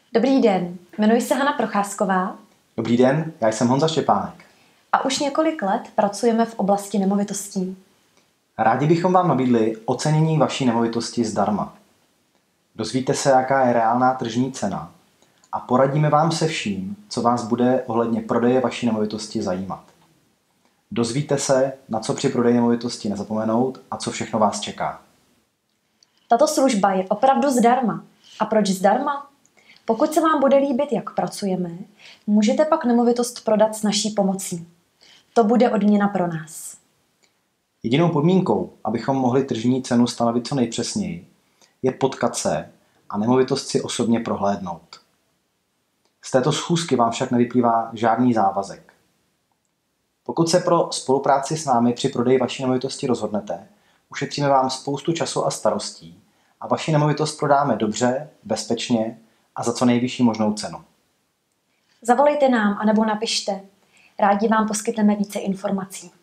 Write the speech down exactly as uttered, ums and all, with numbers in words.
Dobrý den, jmenuji se Hana Procházková. Dobrý den, já jsem Honza Štěpánek. A už několik let pracujeme v oblasti nemovitostí. Rádi bychom vám nabídli ocenění vaší nemovitosti zdarma. Dozvíte se, jaká je reálná tržní cena a poradíme vám se vším, co vás bude ohledně prodeje vaší nemovitosti zajímat. Dozvíte se, na co při prodeji nemovitosti nezapomenout a co všechno vás čeká. Tato služba je opravdu zdarma. A proč zdarma? Pokud se vám bude líbit, jak pracujeme, můžete pak nemovitost prodat s naší pomocí. To bude odměna pro nás. Jedinou podmínkou, abychom mohli tržní cenu stanovit co nejpřesněji, je potkat se a nemovitost si osobně prohlédnout. Z této schůzky vám však nevyplývá žádný závazek. Pokud se pro spolupráci s námi při prodeji vaší nemovitosti rozhodnete, ušetříme vám spoustu času a starostí a vaši nemovitost prodáme dobře, bezpečně a za co nejvyšší možnou cenu. Zavolejte nám anebo napište. Rádi vám poskytneme více informací.